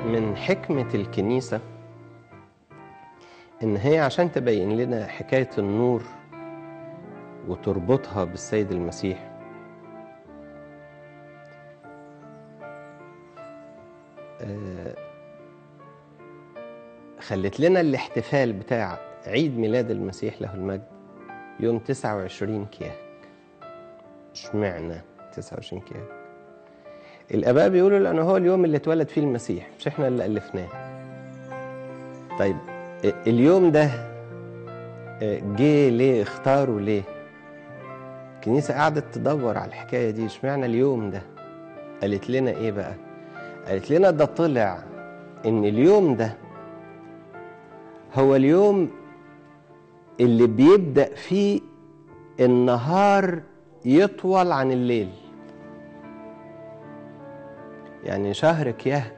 من حكمة الكنيسة إن هي عشان تبين لنا حكاية النور وتربطها بالسيد المسيح، خلت لنا الاحتفال بتاع عيد ميلاد المسيح له المجد يوم 29 كياك. اشمعنى 29 كياك؟ الآباء بيقولوا لأنه هو اليوم اللي اتولد فيه المسيح، مش احنا اللي ألفناه. طيب اليوم ده جه ليه؟ اختاروا ليه؟ الكنيسة قعدت تدور على الحكاية دي، اشمعنى اليوم ده؟ قالت لنا ايه بقى؟ قالت لنا ده طلع ان اليوم ده هو اليوم اللي بيبدأ فيه النهار يطول عن الليل. يعني شهر كياك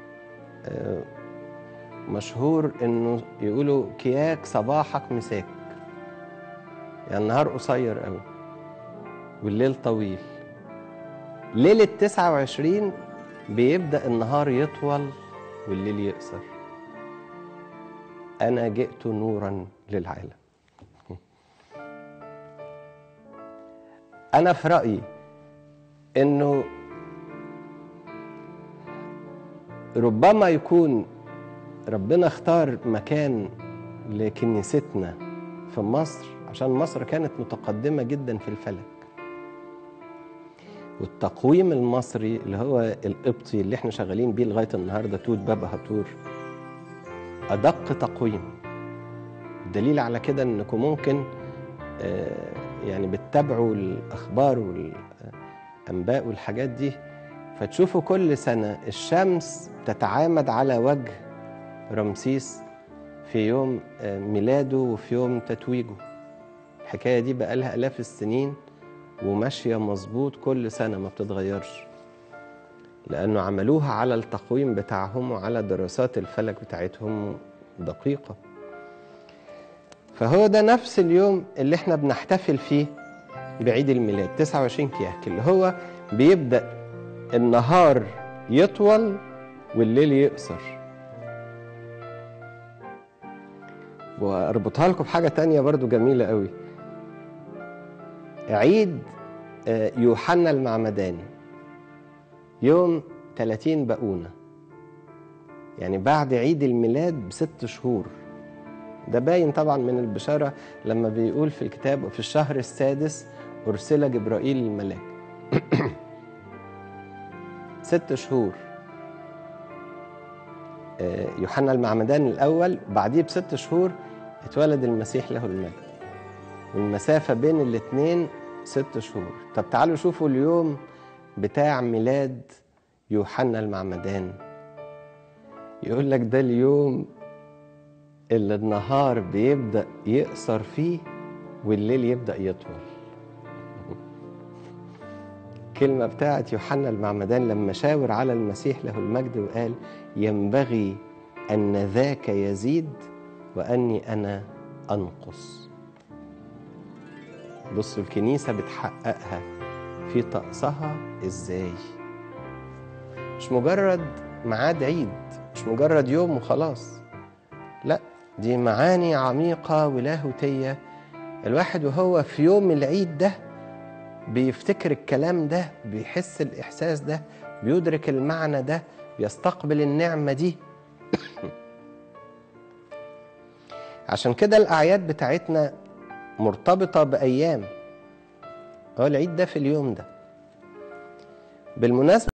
مشهور انه يقولوا كياك صباحك مساك، يعني النهار قصير قوي والليل طويل. ليلة 29 بيبدأ النهار يطول والليل يقصر. أنا جئت نورا للعالم. أنا في رأيي إنه ربما يكون ربنا اختار مكان لكنيستنا في مصر عشان مصر كانت متقدمة جدا في الفلك، والتقويم المصري اللي هو القبطي اللي احنا شغالين بيه لغاية النهاردة توت بابا هاتور أدق تقويم. الدليل على كده انكم ممكن يعني بتتابعوا الأخبار والأنباء والحاجات دي، فتشوفوا كل سنة الشمس تتعامد على وجه رمسيس في يوم ميلاده وفي يوم تتويجه. الحكاية دي بقالها آلاف السنين وماشية مظبوط كل سنة ما بتتغيرش، لأنه عملوها على التقويم بتاعهم وعلى دراسات الفلك بتاعتهم دقيقة. فهو ده نفس اليوم اللي احنا بنحتفل فيه بعيد الميلاد 29 كياك، اللي هو بيبدأ النهار يطول والليل يقصر. واربطها لكم بحاجة تانية برضو جميلة قوي، عيد يوحنا المعمداني يوم 30 بقونة، يعني بعد عيد الميلاد ب6 شهور. ده باين طبعا من البشارة لما بيقول في الكتاب وفي الشهر السادس أرسل جبرائيل الملاك. 6 شهور يوحنا المعمدان الأول، بعديه ب6 شهور اتولد المسيح له المجد، والمسافة بين الاتنين 6 شهور. طب تعالوا شوفوا اليوم بتاع ميلاد يوحنا المعمدان، يقول لك ده اليوم اللي النهار بيبدأ يقصر فيه والليل يبدأ يطول. كلمة بتاعت يوحنا المعمدان لما شاور على المسيح له المجد وقال ينبغي أن ذاك يزيد وأني أنا أنقص. بصوا الكنيسة بتحققها في طقسها إزاي. مش مجرد ميعاد عيد، مش مجرد يوم وخلاص، لا، دي معاني عميقة ولاهوتية. الواحد وهو في يوم العيد ده بيفتكر الكلام ده، بيحس الإحساس ده، بيدرك المعنى ده، بيستقبل النعمة دي. عشان كده الأعياد بتاعتنا مرتبطة بأيام، هو العيد ده في اليوم ده. بالمناسبة